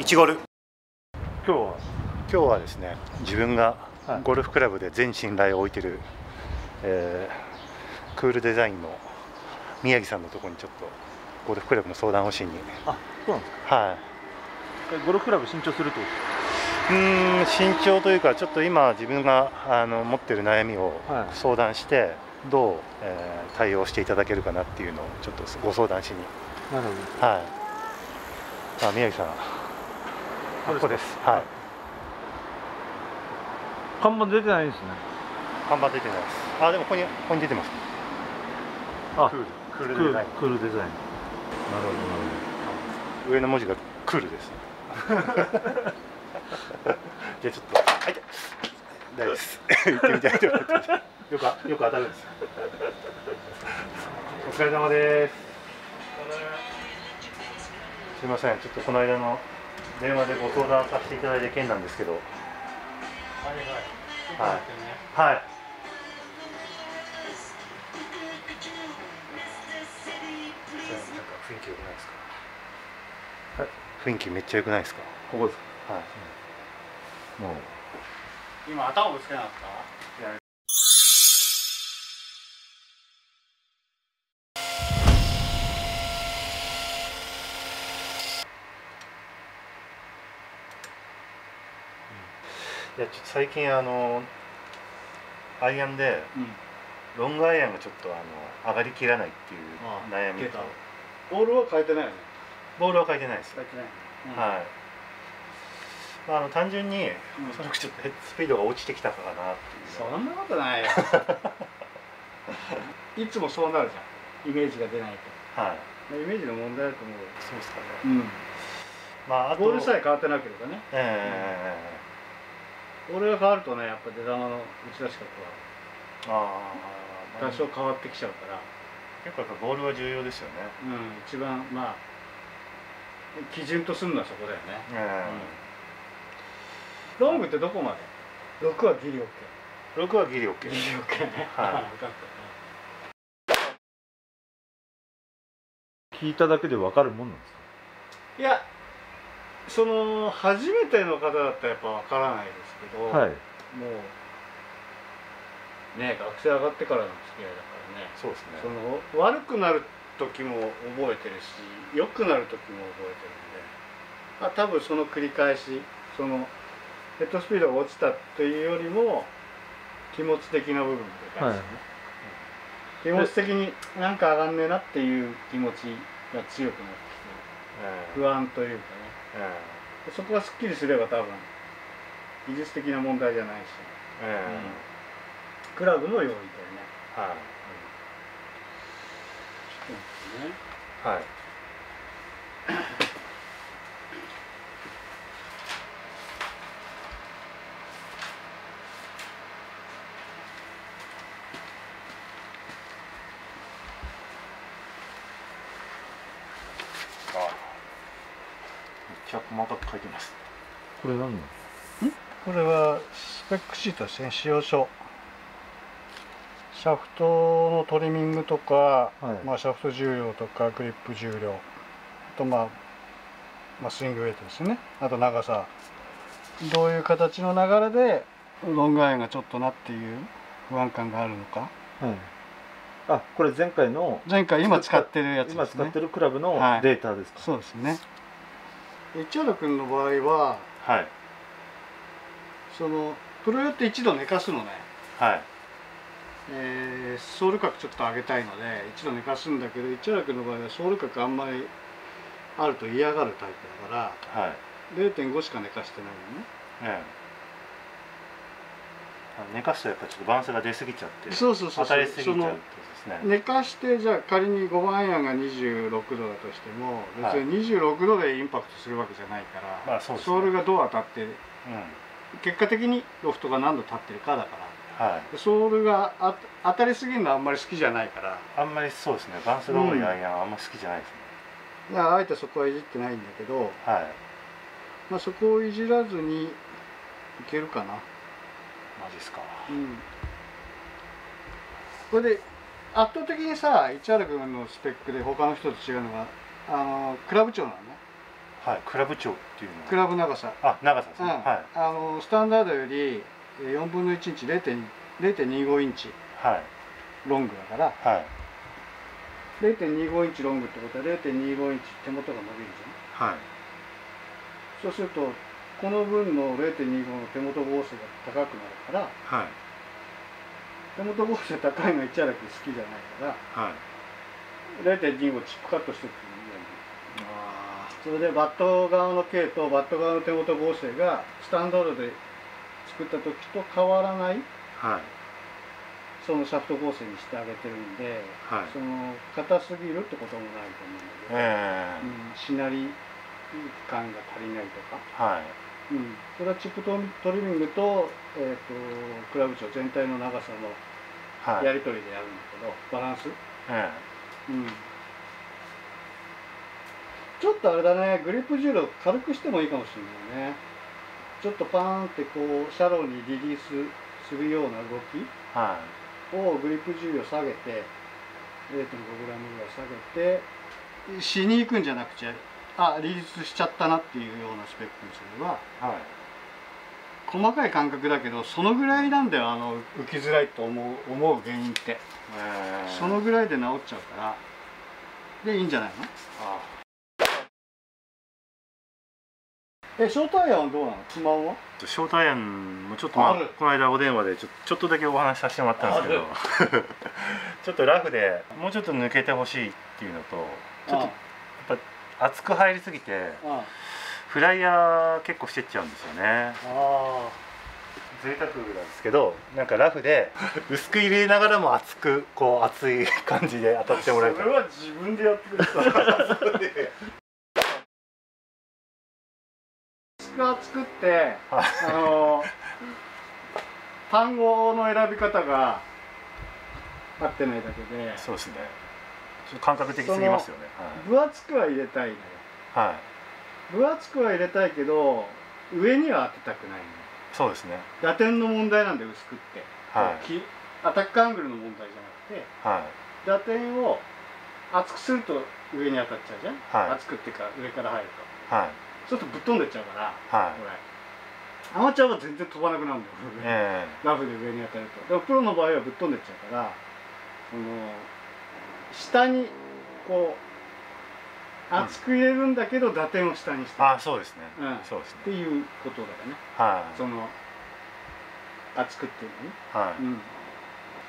1ゴル。 今日はですね、自分がゴルフクラブで全信頼を置いてる、クールデザインの宮城さんのところにちょっとゴルフクラブの相談をしに。 あ、そうなんですか。 はい。 ゴルフクラブ新調するってこと新調というか、ちょっと今自分が持ってる悩みを相談して、どう、対応していただけるかなっていうのをちょっとご相談しに。 なるほど。 はい。宮城さん、ここです。はい。 看板出てないんですね。 看板出てないです。でもここに出てます。 あ、 クールデザイン。 クールデザイン。なるほど、なるほど。上の文字がクールです。じゃあちょっと、はい、大丈夫です。行ってみたいと思います。よく当たるんです。お疲れ様です。すみません、ちょっとこの間の電話でご相談させていただいた件なんですけど。はいはい。はい。はい。雰囲気良くないですか。雰囲気めっちゃ良くないですか。 ここですか。 はい。もう今頭ぶつけなかった。 いや、ちょっと最近アイアンで、ロングアイアンがちょっと上がりきらないっていう悩みと。 ボールは変えてないよね。 ボールは変えてないです。 変えてない。 はい。単純におそらくちょっとヘッドスピードが落ちてきたかなっていう。 そんなことないよ。いつもそうなるじゃん。イメージが出ないと。はい。イメージの問題だと思う。 そうですかね。 あとボールさえ変わってなければね。ボールが変わるとね、やっぱ出球の打ち出し方は多少変わってきちゃうから。 結構やっぱボールは重要ですよね。 一番基準とするのはそこだよね。ロングってどこまで？6はギリ OK。 6はギリ OK。 ギリ OK ね。はい。 聞いただけで分かるもんなんですか。 いや、初めての方だったらやっぱ分からないですけど、 はい、 もうね、学生上がってからの付き合いだからね。 そうですね。 悪くなる時も覚えてるし、良くなる時も覚えてるんで、多分その繰り返し、ヘッドスピードが落ちたというよりも気持ち的な部分って感じですね。気持ち的になんか上がんねえなっていう気持ちが強くなってきて、不安というかね、そこがすっきりすれば多分技術的な問題じゃないし、クラブの用意だよね。 はい。めっちゃ細かく書いてます。 これ何の？ これはスペックシートですね、使用書。シャフトのトリミングとか、シャフト重量とかグリップ重量、あとスイングウェイトですね、あと長さ、どういう形の流れでロングアイアンがちょっとなっていう不安感があるのか。 これ前回今使ってるやつですね。 今使ってるクラブのデータですか。 そうですね。市原君の場合は、プロ用って一度寝かすのね。ソール角ちょっと上げたいので一度寝かすんだけど、市原君の場合はソール角あんまりあると嫌がるタイプだから、0.5 しか寝かしてないのね。 寝かすとやっぱりちょっとバウンスが出過ぎちゃって、 当たりすぎちゃうってことですね。 寝かして、じゃあ仮に5番アイアンが26度だとしても、別に26度でインパクトするわけじゃないから、ソールがどう当たって、結果的にロフトが何度立ってるかだから、ソールが当たりすぎるのはあんまり好きじゃないから。 あんまりそうですね、バウンスが多いアイアンはあんまり好きじゃないですね。 あえてそこはいじってないんだけど、そこをいじらずにいけるかな。 マジっすか。 これで圧倒的にさ、市原君のスペックで他の人と違うのがクラブ長なのね。 はい、クラブ長っていうのはクラブ長さ、 長さですね、 はい、スタンダードより4分の1インチ0.25インチロングだから、はい、0.25インチロングってことは 0.25 インチ手元が伸びるじゃん、はい、そうするとこの分の 0.25 の手元合成が高くなるから、はい、手元合成高いの一荒木好きじゃないから、はい、0.25 チップカットしてっていうのをそれでバット側の径とバット側の手元合成がスタンダードで作った時と変わらない、はい、そのシャフト合成にしてあげてるんで、はい、その硬すぎるってこともないと思うんだけど、しなり感が足りないとか、はい、それはチップトリミングと、クラブ長全体の長さのやり取りでやるんだけど、バランス、ちょっとあれだね、グリップ重量軽くしてもいいかもしれないね。ちょっとパーンってこうシャローにリリースするような動きをグリップ重量下げて 0.5g ぐらい下げてしに行くんじゃなくて、リリースしちゃったなっていうようなスペックにすれば、はい、細かい感覚だけどそのぐらいなんだよ、浮きづらいと思う原因って。そのぐらいで治っちゃうからでいいんじゃないの？ショートアイアンはどうなの？不満は？ ショートアイアンもちょっと、この間お電話でちょっとだけお話しさせてもらったんですけどちょっとラフでもうちょっと抜けてほしいっていうのと、ちょっとやっぱ厚く入りすぎてフライヤー結構してっちゃうんですよね。贅沢なんですけど、なんかラフで薄く入れながらも厚くこう熱い感じで当たってもらえたら。 それは自分でやってください作って単語の選び方が合ってないだけで、 そうですね、ちょっと感覚的すぎますよね。 分厚くは入れたいのよ。はい、分厚くは入れたいけど上には当てたくないのよ。 そうですね、 打点の問題なんで薄くって、はい、アタックアングルの問題じゃなくて、はい、打点を厚くすると上に当たっちゃうじゃん、はい、厚くっていうか上から入ると、はい、そうするとぶっ飛んでっちゃうから、はい、これアマチュアは全然飛ばなくなるんだよ、ラフで上に当たると。でもプロの場合はぶっ飛んでっちゃうから、下にこう厚く入れるんだけど打点を下にして、 そうですね、そうですねっていうことだよね。はい、その厚くっていうのね。はい、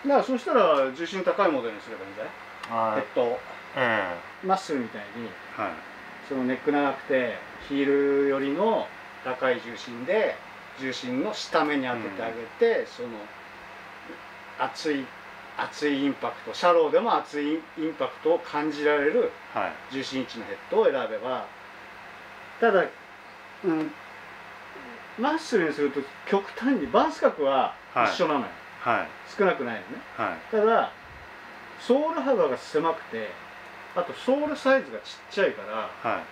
だからそしたら重心高いモデルにすればいいんじゃない？マッスルみたいに、はい、そのネック長くてヒールよりの高い重心で重心の下目に当ててあげて、その熱いインパクト、シャローでも熱いインパクトを感じられる重心位置のヘッドを選べば、ただ、マッスルにすると極端にバース角は一緒なのよ、はい、少なくないのね、はい、ただソール幅が狭くて、あとソールサイズがちっちゃいから、はい、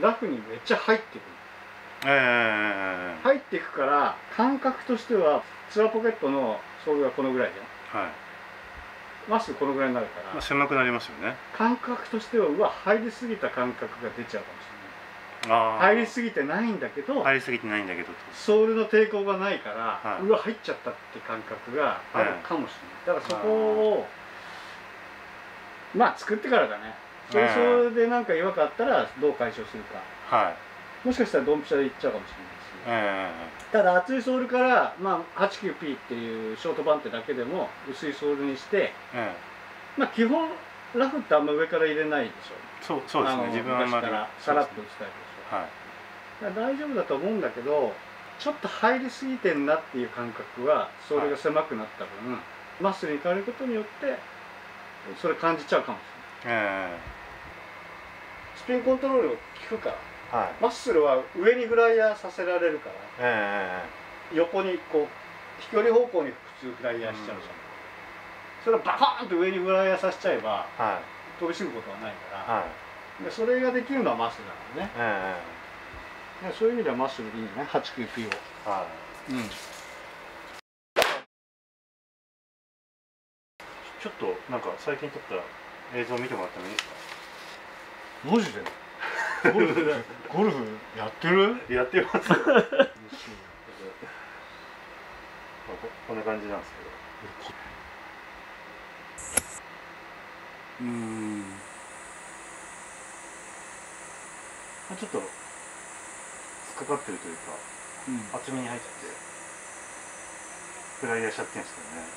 ラフにめっちゃ入ってくる、入っていくから感覚としてはツアーポケットのソールがこのぐらいじゃん、はい、まっすぐこのぐらいになるから、 狭くなりますよね。 感覚としては入りすぎた感覚が出ちゃうかもしれない。入りすぎてないんだけど、ソールの抵抗がないから、はい、入っちゃったって感覚があるかもしれない。だからそこを作ってからだね。それで何か違和感あったらどう解消するか、はい、もしかしたらドンピシャでいっちゃうかもしれないし、ただ厚いソールから、89P っていうショートバンテだけでも薄いソールにして、基本ラフってあんま上から入れないでしょ。 そうですね、自分はあんまりさらっと打ちたいでしょ、はい、大丈夫だと思うんだけど、ちょっと入りすぎてんなっていう感覚はソールが狭くなった分、はい、マッスルに変えることによってそれ感じちゃうかもしれない、スピンコントロールを効くから、はい、マッスルは上にフライヤーさせられるから、横にこう飛距離方向に普通フライヤーしちゃうじゃん、それをバカーンと上にフライヤーさせちゃえば、はい、飛び沈むことはないから、はい、でそれができるのはマッスルだからね、そういう意味ではマッスルでいいんじゃない？ 89P を、はい、 ちょっとなんか最近撮った映像を見てもらってもいいですか？ マジで？ ゴルフやってる？ やってます。こんな感じなんですけど。ちょっと突っかかってるというか、厚みに入っててフライヤーしちゃってんですけどね。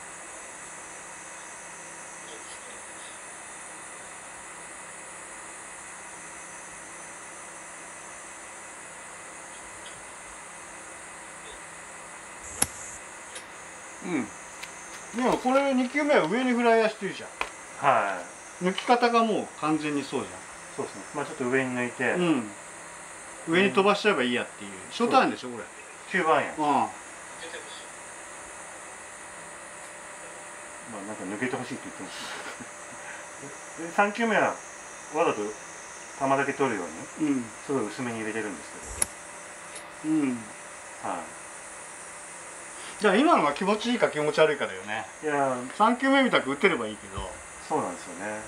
でもこれ2球目は上にフライヤーしてるじゃん。 はい。 抜き方がもう完全にそうじゃん。 そうですね。まあちょっと上に抜いて、 上に飛ばしちゃえばいいやっていう。ショートアイアンでしょこれ。 9番や。まあなんか抜けてほしいって言ってますね。で3球目はわざと球だけ取るように、すごい薄めに入れてるんですけど。はい。 じゃあ今のが気持ちいいか気持ち悪いかだよね。いや3球目みたく打てればいいけど。 そうなんですよね。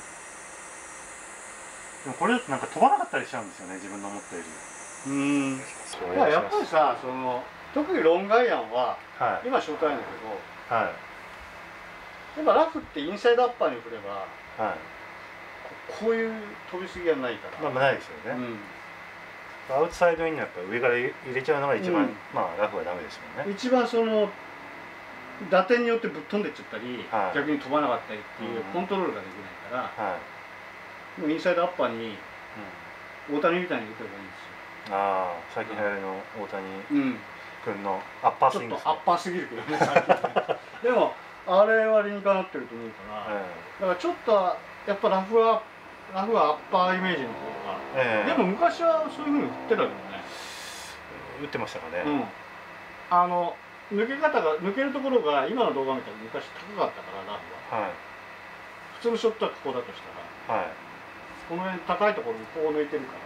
でもこれだとなんか飛ばなかったりしちゃうんですよね、自分の思ったより。 いややっぱりさ、特にロングアイアンは、今ショートアイアンだけど、やっぱラフってインサイドアッパーに振れば、こういう飛びすぎはないから。 まあないですよね。アウトサイドインのやっぱ上から入れちゃうのが一番、ラフはダメですもんね。 一番打点によってぶっ飛んでっちゃったり、逆に飛ばなかったりっていうコントロールができないから、もうインサイドアッパーに大谷みたいに打てばいいんですよ。 ああ、最近流行りの大谷君のアッパースイング。 ちょっとアッパーすぎるけどね、最近でもあれは理にかなってると思うから、だからちょっとやっぱラフはアッパーイメージの方が、でも昔はそういうふうに打ってたけどね。 打ってましたかね。 抜けるところが今の動画みたいに昔高かったからラフは。普通のショットはここだとしたら、この辺高いところにこう抜いてるから、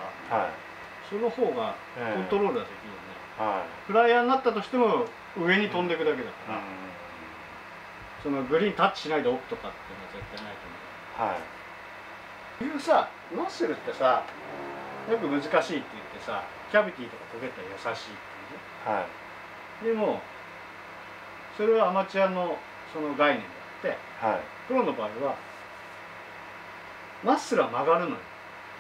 その方がコントロールができるよね。フライヤーになったとしても上に飛んでいくだけだから、グリーンタッチしないで奥とかっていうのは絶対ないと思う。いうさ、マッスルってさ、よく難しいって言ってさ、キャビティとかポケットは優しいっていうね。でもそれはアマチュアのその概念であって、プロの場合はマッスルは曲がるのよ。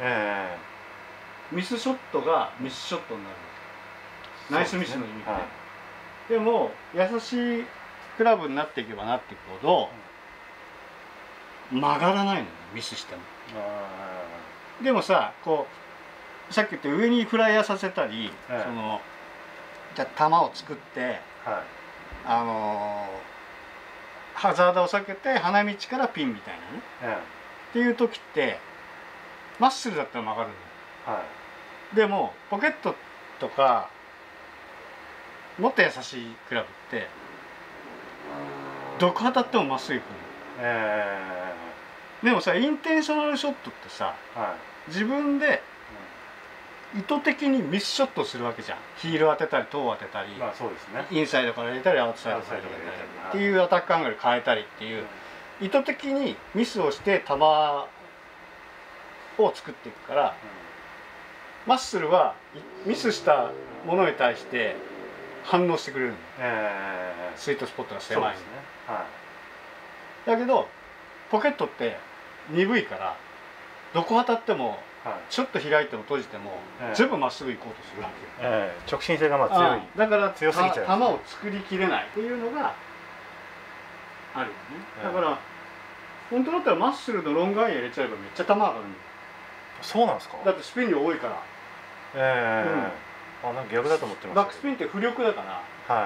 ミスショットがミスショットになるわけ。ナイスミスの意味で。でも優しいクラブになっていけばなっていくほど曲がらないのよ、ミスしても。でもさ、さっき言った上にフライヤーさせたり、じゃあ球を作って、ハザードを避けて花道からピンみたいなね、っていう時ってマッスルだったら曲がるの。でもポケットとかもっと優しいクラブってどこ当たってもまっすぐ行くの。でもさ、インテンショナルショットってさ、自分で意図的にミスショットするわけじゃん。ヒール当てたりトー当てたり、インサイドから入れたりアウトサイドから入れたりっていうアタックアングル変えたりっていう、意図的にミスをして球を作っていくから、マッスルはミスしたものに対して反応してくれるの。スイートスポットが狭いんでね。だけどポケットって鈍いから、どこ当たってもちょっと開いても閉じても全部まっすぐ行こうとするわけ。 直進性が強い。 だから強すぎちゃう。 球を作りきれないっていうのがあるよね。だから本当だったらマッスルのロングアイアン入れちゃえばめっちゃ球上がるんだよ。 そうなんですか。 だってスピン量多いから。 なんか逆だと思ってました。 バックスピンって浮力だから、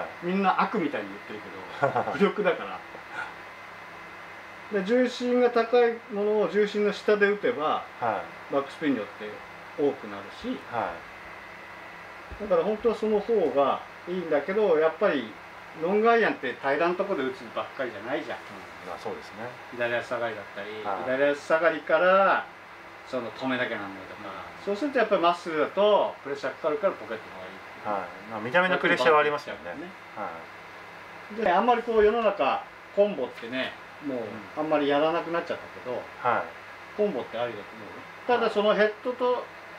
みんな悪みたいに言ってるけど浮力だから。で重心が高いものを重心の下で打てば、バックスピン量って多くなるし、だから本当はその方がいいんだけど、やっぱりロングアイアンって平らなところで打つばっかりじゃないじゃん。 そうですね。 左足下がりだったり、左足下がりから止めなきゃなんないとか、そうするとやっぱりまっすぐだとプレッシャーかかるからポケットの方がいい。 見た目のプレッシャーはありますよね。 であんまり世の中コンボってね、もうあんまりやらなくなっちゃったけど、コンボってありだと思う。ただそのヘッドと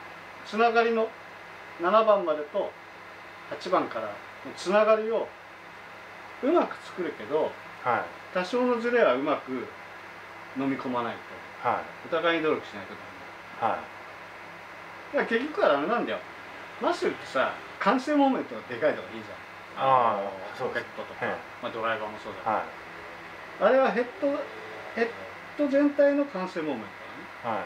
つながりの7番までと8番からのつながりをうまく作るけど、 はい、 多少のズレはうまく飲み込まないと、 はい、 お互いに努力しないとダメ。 はい、 いや結局はダメなんだよ。マッスルってさ、完成モーメントがでかいとかいいじゃん。 そうポケットとか、まあ、ドライバーもそうだけど、 はい、 あれはヘッド全体の完成モーメントだね。 はい、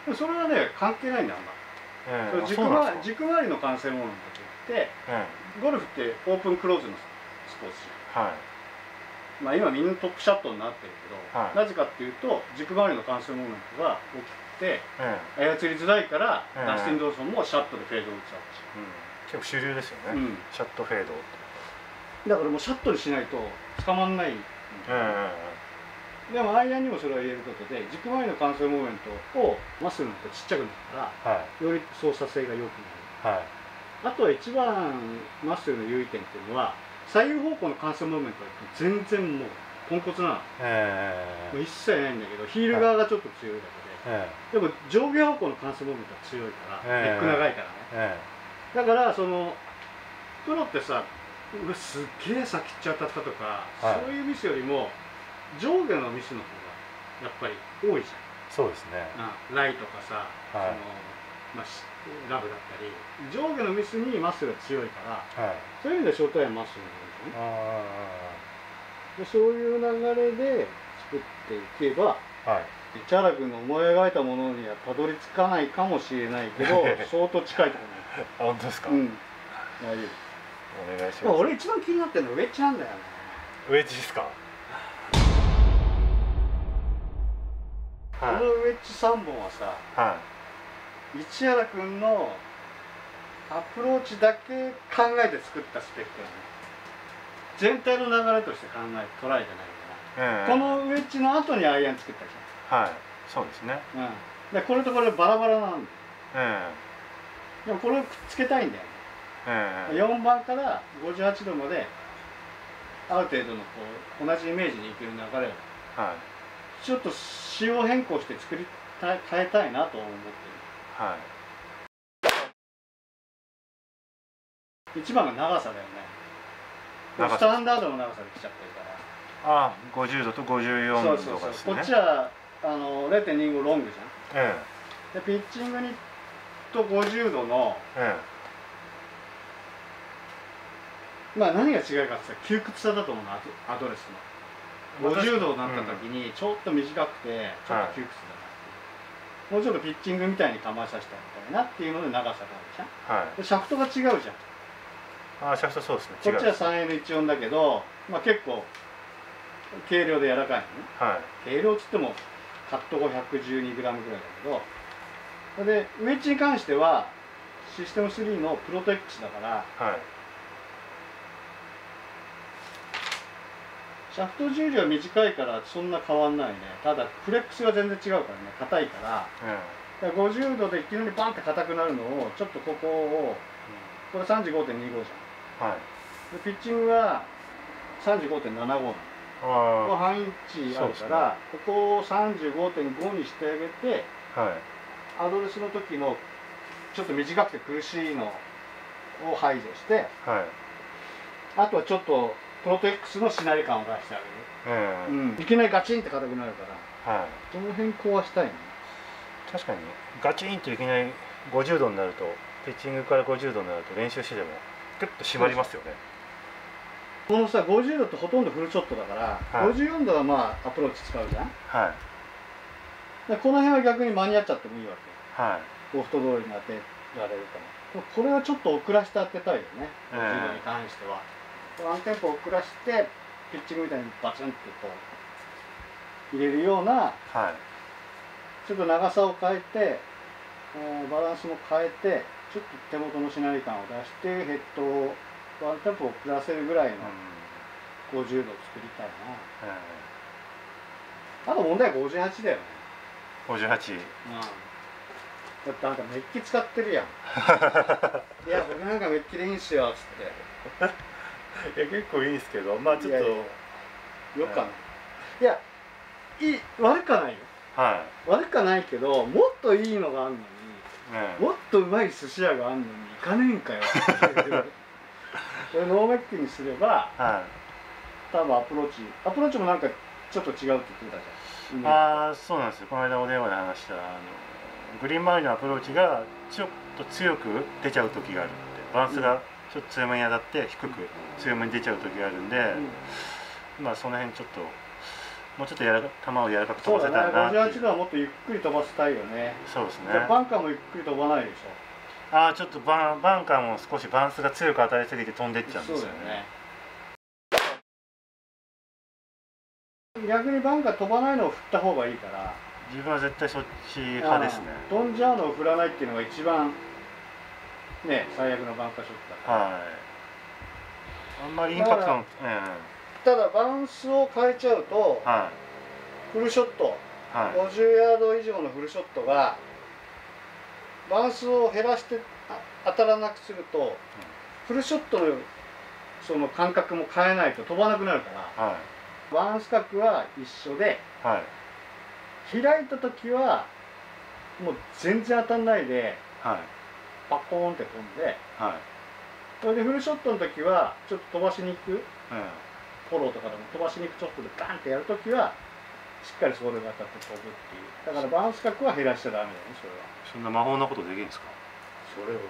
でもそれはね関係ないんだよ、あんま。軸回りの完成モーメントといって、ゴルフってオープンクローズのスポーツじゃん。 はい、 まあ今みんなトップシャットになってるけど、 はい、 なぜかっていうと軸回りの完成モーメントが大きくて、操りづらいから、ダスティン・ドーソンもシャットでフェードを打つわけじゃん。 結構主流ですよね、シャットフェード。 だからもうシャットにしないと捕まんない。でもアイアンにもそれを入れることで軸回りの完成モーメントをマッスルのとちっちゃくなるから、より操作性が良くなる。あとは一番マッスルの優位点っていうのは左右方向の完成モーメントは全然もうポンコツなの。もう一切ないんだけどヒール側がちょっと強いだけで、でも上下方向の完成モーメントは強いから、ネック長いからね。だからそのプロってさ、すっげえ先っちょ当たったとか、そういうミスよりも上下のミスの方がやっぱり多いじゃん。 そうですね。 ライとかさ、まあ、ラブだったり上下のミスにマッスルが強いから、そういう意味でショートアイアンマッスルになるんですよね。そういう流れで作っていけば、チャーラ君が思い描いたものにはたどり着かないかもしれないけど相当近いところに。 本当ですか。 大丈夫。 お願いします。 俺一番気になってるのはウェッジなんだよね。 ウェッジですか。 このウェッジ3本はさ、市原君のアプローチだけ考えて作ったスペックだね。全体の流れとして捉えてないから、このウェッジの後にアイアン作ったじゃん。はい、そうですね。 でこれとこれバラバラなんだよ。でもこれをくっつけたいんだよね。4番から58度まである程度のこう同じイメージにいける流れを、ちょっと仕様変更して変えたいなと思ってる。1番が長さだよね。スタンダードの長さで来ちゃってるから。 50度と54度がですね。 こっちは0.25 ロングじゃん。でピッチングにと50度の、まあ何が違うかって言ったら窮屈さだと思うの、アドレスの。50度になった時にちょっと短くてちょっと窮屈だな、もうちょっとピッチングみたいに構えさせてあげたいなっていうので長さがあるじゃん。でシャフトが違うじゃん。 シャフトそうですね。 こっちは 3L14 だけど、まあ結構軽量で柔らかいのね。軽量っつってもカット後 112g ぐらいだけど、でウェッジに関してはシステム3のプロト X だから、シャフト重量は短いからそんな変わんないね。ただフレックスが全然違うからね、硬いから、50度でいきなりバンって硬くなるのをちょっとここを、これ 35.25 じゃん。でピッチングは 35.75 なの。ここ半インチあるから、ここを 35.5 にしてあげて、アドレスの時のちょっと短くて苦しいのを排除して、あとはちょっとプロト X のしなり感を出してあげる。いきなりガチンって硬くなるから、その辺壊したいね。 確かにガチンといきなり50度になると、ピッチングから50度になると練習してでもグッと締まりますよね。 このさ50度ってほとんどフルショットだから、54度はまあアプローチ使うじゃん。でこの辺は逆に間に合っちゃってもいいわけ。ロフト通りに当てられるから。これはちょっと遅らせて当てたいよね、50度に関しては。ワンテンポ遅らせてピッチングみたいにバツンってこう入れるような、ちょっと長さを変えて、バランスも変えて、ちょっと手元のしなり感を出してヘッドをワンテンポ遅らせるぐらいの50度を作りたいな。あと問題は58だよね。 58。 だってなんかメッキ使ってるやん。いや僕なんかメッキでいいんすよっつって。 いや結構いいですけど、まあちょっとよかない。いや悪かないよ。悪かないけど、もっといいのがあるのにもっとうまい寿司屋があんのに行かねえんかよっていうこれノーメックにすれば、はい、多分アプローチもなんかちょっと違うって言ってたじゃん。 ああ、そうなんですよ。この間お電話で話したグリーン周りのアプローチがちょっと強く出ちゃう時があるって、バランスがちょっと強めに当たって低く強めに出ちゃう時があるんで、まあその辺ちょっともうちょっと球を柔らかく飛ばせたらなっていう。 58度はもっとゆっくり飛ばしたいよね。 そうですね。 バンカーもゆっくり飛ばないでしょ。 ああ、ちょっとバンカーも少しバランスが強く当たりすぎて飛んでっちゃうんですよね。 逆にバンカー飛ばないのを振った方がいいから。 自分は絶対そっち派ですね。 飛んじゃうのを振らないっていうのが一番ね、最悪のバンカーショットだから。はい。 あんまりインパクトの、 ただバランスを変えちゃうと、はい、フルショット、はい、50ヤード以上のフルショットがバランスを減らして当たらなくすると、フルショットのその感覚も変えないと飛ばなくなるから、はい、バランス角は一緒で、はい、開いた時はもう全然当たんないで、はい、パコーンって飛んで、はい、それでフルショットの時はちょっと飛ばしに行く、フォローとかでも飛ばしに行くチョップでバンってやるときはしっかりそれが当たって飛ぶっていう。だからバランス角は減らしちゃダメだよね、それは。 そんな魔法なことできるんですか？ それを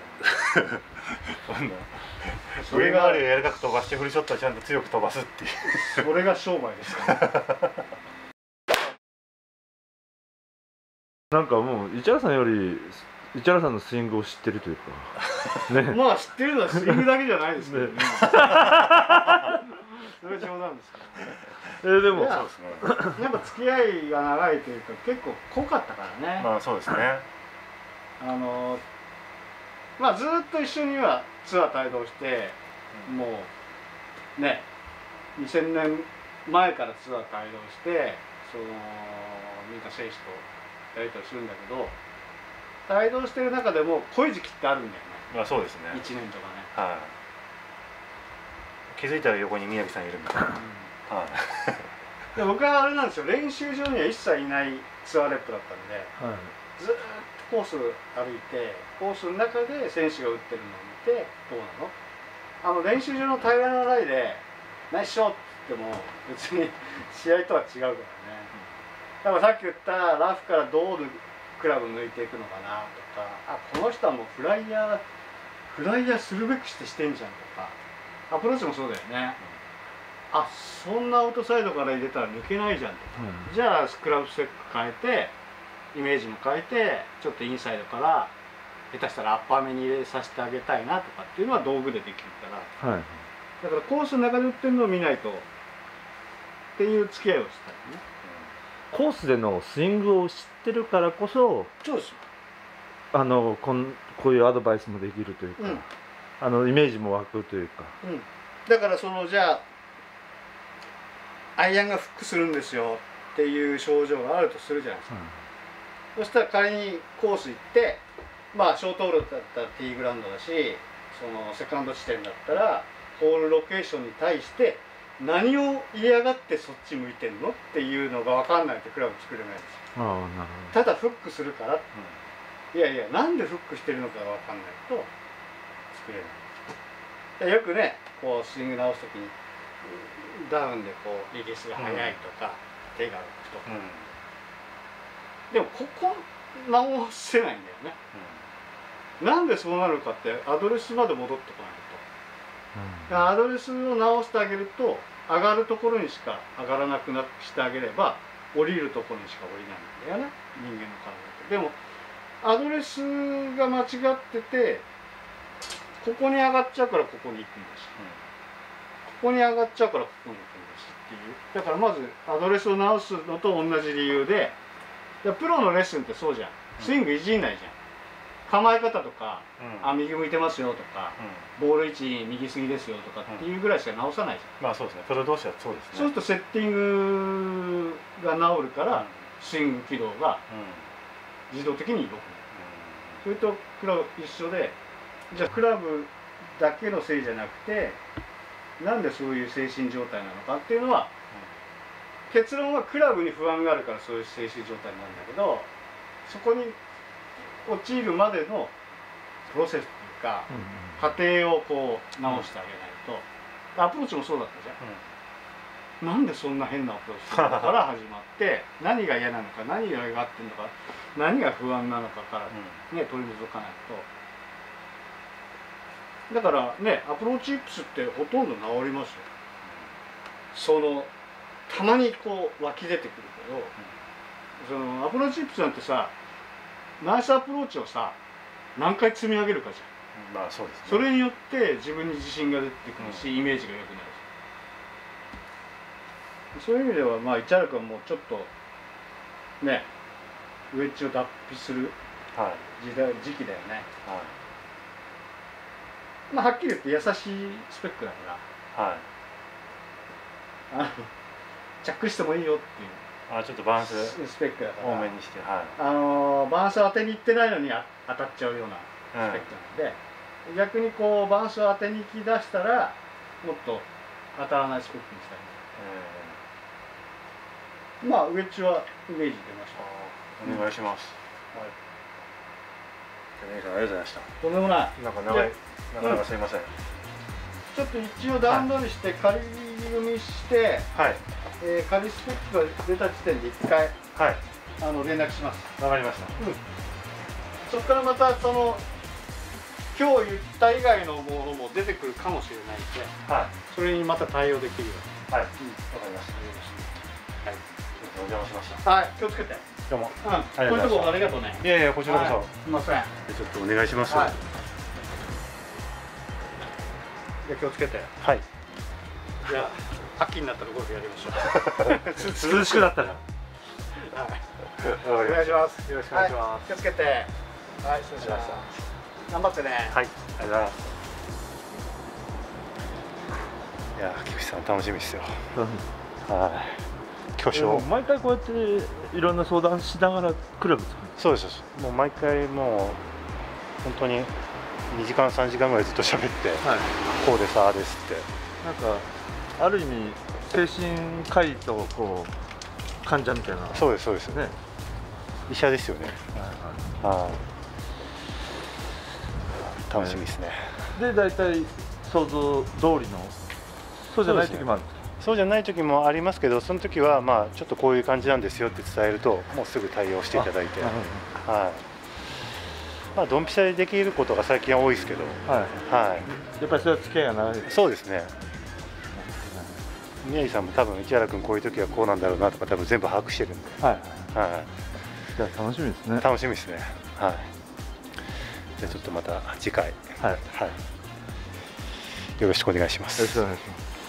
それが柔らかく飛ばしてフルショットはちゃんと強く飛ばすっていうそれが商売ですからなんかもう市原さんより市原さんのスイングを知ってるというかね。 まあ知ってるのはスイングだけじゃないですけどねそれ冗談ですけどね。 でもそうですね。やっぱ付き合いが長いというか結構濃かったからね。 まあそうですね。 まあずっと一緒にはツアー帯同して、もうね2000年前からツアー帯同してそのみんな選手とやり取りするんだけど、帯同してる中でも濃い時期ってあるんだよね。 まあそうですね。 1年とかね。 はい。気づいたら横に宮城さんいるみたいな。はい。 で僕はあれなんですよ、練習場には一切いないツアーレップだったんで、はい、ずっとコース歩いて、コースの中で選手が打ってるのを見て、どうなの？練習場の平らなライでナイスショットって言っても別に試合とは違うからね。だからさっき言ったラフからどうクラブ抜いていくのかなとか、あ、この人はもうフライヤーするべくしてんじゃんとか、アプローチもそうだよね。あ、そんなアウトサイドから入れたら抜けないじゃんとか、じゃあクラブステップ変えてイメージも変えてちょっとインサイドから下手したらアッパー目に入れさせてあげたいなとかっていうのは道具でできるから、はい、だからコースの中で打ってるのを見ないとっていう付き合いをしたいね。 コースでのスイングを知ってるからこそ、 そうですよ。 こういうアドバイスもできるというか、イメージも湧くというか、 だからじゃあアイアンがフックするんですよっていう症状があるとするじゃないですか、そしたら仮にコース行ってまあショートホールだったらティーグラウンドだし、そのセカンド地点だったらホールロケーションに対して何を嫌がってそっち向いてんのっていうのが分かんないとクラブ作れないですよ。なるほど。ただフックするから、いやいやなんでフックしてるのかが分かんないと作れない。よくねこうスイング直す時にダウンでこうリリースが速いとか、手が浮くとか、でもここ直せないんだよね、なんでそうなるかってアドレスまで戻ってこないと、アドレスを直してあげると上がるところにしか上がらなくしてあげれば降りるところにしか降りないんだよね、人間の体って。でもアドレスが間違っててここに上がっちゃうからここに行くんだし、ここに上がっちゃうからここに行くんだしっていう。だからまずアドレスを直すのと同じ理由で、プロのレッスンってそうじゃん、スイングいじんないじゃん。構え方とか、あ、右向いてますよとか、ボール位置右すぎですよとかっていうぐらいしか直さないじゃん。 まあそうですね、プロ同士はそうですね。 そうするとセッティングが治るから、スイング軌道が自動的に良くなる。それとクラブ一緒で、じゃあクラブだけのせいじゃなくてなんでそういう精神状態なのかっていうのは、結論はクラブに不安があるからそういう精神状態なんだけど、そこに陥るまでのプロセスっていうか、過程をこう直してあげないと、アプローチもそうだったじゃん、なんでそんな変なアプローチするのから始まって何が嫌なのか何が願ってるのか何が不安なのかからね、取り除かないと。だからね、アプローチイップスってほとんど治りますよ。そのたまにこう湧き出てくるけど、そのアプローチイップスなんてさ、ナイスアプローチをさ何回積み上げるかじゃん。 まあそうですね。 それによって自分に自信が出てくるし、イメージが良くなるし、そういう意味ではまあ市原君もちょっとね、ウェッジを脱皮する時期だよね。まあはっきり言って優しいスペックだから、着してもいいよっていうちょっとバランススペックだから多めにして、 バランス当てにいってないのに当たっちゃうようなスペックなんで、逆にこうバランスを当てに行き出したらもっと当たらないスペックにしたい、まあウェッジはイメージ出ました。 お願いします。姉さんありがとうございました。 とんでもない。 なんか長い、なかなかすいません。 ちょっと一応ダウンロードして仮組みして、仮スペックが出た時点で1回連絡します。 わかりました。 そこからまたその今日言った以外のものも出てくるかもしれないので、それにまた対応できるように。 わかりました。お邪魔しました。 はい、気をつけて。 どうも。 こういうとこありがとうね。 いやいや、こちらこそ。 すみません。 ちょっとお願いします。 じゃあ気をつけて。 はい。 じゃあ秋になったらゴルフやりましょう。 涼しくなったら。 お願いします。 よろしくお願いします。 気をつけて。はい、失礼しました。頑張ってね。 はい、ありがとうございます。いや、菊池さん楽しみですよ。はい。巨匠。 毎回こうやっていろんな相談しながらクラブ作る。 そうです。もう毎回もう本当に2時間3時間ぐらいずっと喋って、こうですああですって。 なんかある意味精神科医とこう患者みたいな。 そうですそうですね。医者ですよね。はい。楽しみですね。 で大体想像通りの、そうじゃない時もある。 そうじゃない時もありますけど、その時はまあちょっとこういう感じなんですよって伝えると、もうすぐ対応していただいて、はい。まあドンピシャでできることが最近は多いですけど、はい。 やっぱりそれは付き合いが長い。 そうですね。宮城さんも多分市原君こういう時はこうなんだろうなとか多分全部把握してるんで、はい。 じゃあ楽しみですね。 楽しみですね。はい。じゃあちょっとまた次回、はい。よろしくお願いします。 よろしくお願いします。